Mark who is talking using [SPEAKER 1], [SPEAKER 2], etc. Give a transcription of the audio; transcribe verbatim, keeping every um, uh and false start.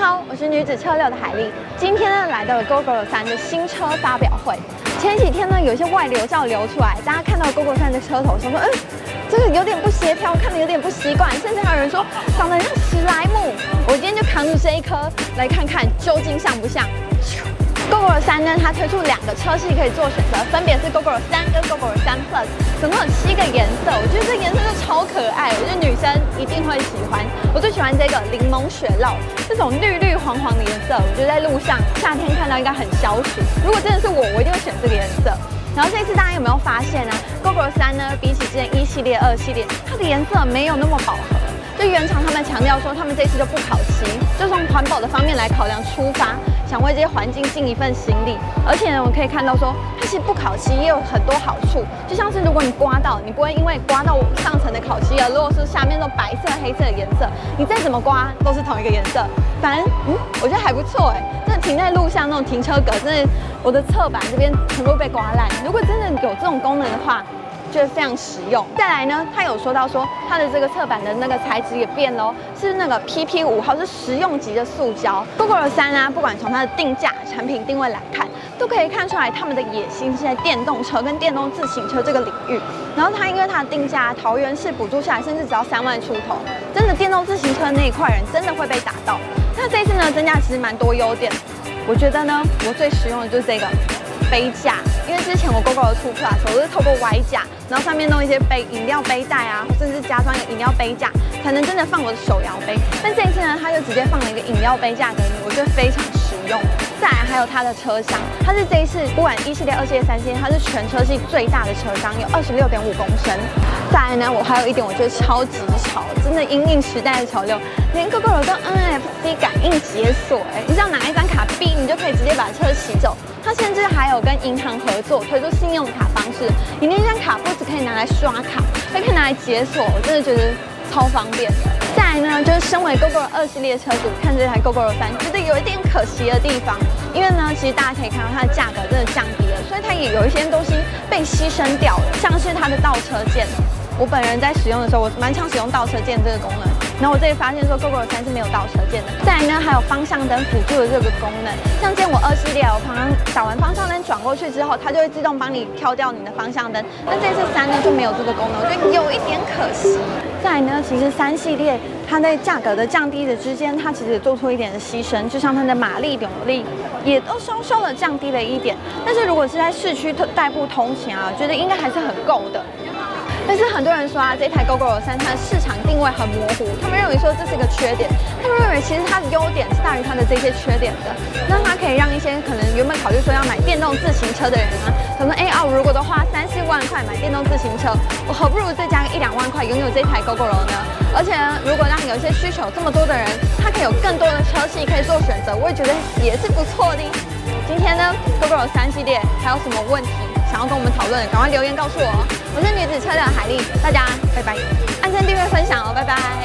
[SPEAKER 1] 好，我是女子车六的海丽。今天呢，来到了 Gogoro 三的新车发表会。前几天呢，有一些外流照流出来，大家看到 Gogoro 三的车头，想说，嗯，这个有点不协调，看得有点不习惯，甚至还有人说长得像史莱姆。我今天就扛着这一颗来看看究竟像不像。Gogoro 三呢，它推出两个车系可以做选择，分别是 Gogoro 三跟 Gogoro 三 Plus， 总共有七个颜色。我觉得这颜色就超可爱，我觉得女生一定会喜欢。我最喜欢这个柠檬雪酪，这种绿绿黄黄的颜色，我觉得在路上夏天看到应该很消暑。如果真的是我，我一定会选这个颜色。然后这次大家有没有发现呢 ？Gogoro 三呢，比起之前一系列、二系列，它的颜色没有那么饱和。就原厂他们强调说，他们这次就不烤漆，就从环保的方面来考量出发，想为这些环境尽一份心力。而且呢，我们可以看到说，它其实不烤漆也有很多好处，就像是如果你刮到，你不会因为刮到上层的烤漆而落是下面那种白色、黑色的颜色，你再怎么刮都是同一个颜色。反正嗯，我觉得还不错哎。真的停在路上那种停车格，真的我的侧板这边全部被刮烂。如果真的有这种功能的话，觉得非常实用。再来呢，他有说到说它的这个侧板的那个材质也变喽，是那个 P P 五号，是实用级的塑胶。Gogoro 三啊，不管从它的定价、产品定位来看，都可以看出来他们的野心是在电动车跟电动自行车这个领域。然后它因为它的定价，桃园市补助下来，甚至只要三万出头，真的电动自行车那一块人真的会被打到。那这次呢，增价其实蛮多优点。我觉得呢，我最实用的就是这个杯架，因为之前我 Gogoro 出 Plus， 我都是透过 Y 架，然后上面弄一些杯饮料杯带啊，甚至加装一个饮料杯架，才能真的放我的手摇杯。但这一次呢，它就直接放了一个饮料杯架给你，我觉得非常实用。再来还有它的车厢，它是这一次不管一系列、二系列、三系列，它是全车系最大的车厢，有二十六点五公升。再来呢，我还有一点我觉得超级潮，真的因应时代的潮流，连 Gogoro 都 N F C 感应解锁，哎，你只要拿一张卡逼，你就可以直接把车骑走。它甚至还有跟银行合作推出信用卡方式，你那张卡不只可以拿来刷卡，还可以拿来解锁，我真的觉得超方便的。再来呢，就是身为 Gogoro 二系列车主，看这台 Gogoro 三，觉得有一点可惜的地方，因为呢，其实大家可以看到它的价格真的降低了，所以它也有一些东西被牺牲掉了，像是它的倒车键。我本人在使用的时候，我蛮常使用倒车键这个功能。然后我这里发现说 ，Gogoro 三是没有倒车键的。再来呢，还有方向灯辅助的这个功能。像见我二系列，我常常打完方向灯转过去之后，它就会自动帮你挑掉你的方向灯。但这次三呢就没有这个功能，我觉得有一点可惜。再来呢，其实三系列它在价格的降低的之间，它其实也做出一点的牺牲，就像它的马力、扭力也都稍稍的降低了一点。但是如果是在市区代步通勤啊，我觉得应该还是很够的。但是很多人说啊，这台 Gogoro 三它的市场定位很模糊，他们认为说这是一个缺点，他们认为其实它的优点是大于它的这些缺点的。那它可以让一些可能原本考虑说要买电动自行车的人啊，可能哎哦，如果都花三四万块买电动自行车，我何不如再加个一两万块拥有这台 Gogoro 呢？而且呢，如果让有一些需求这么多的人，他可以有更多的车系可以做选择，我也觉得也是不错的。今天呢 ，Gogoro 三系列还有什么问题想要跟我们讨论的，赶快留言告诉我哦。我是女子车的海丽，大家拜拜，按赞、订阅、分享哦，拜拜。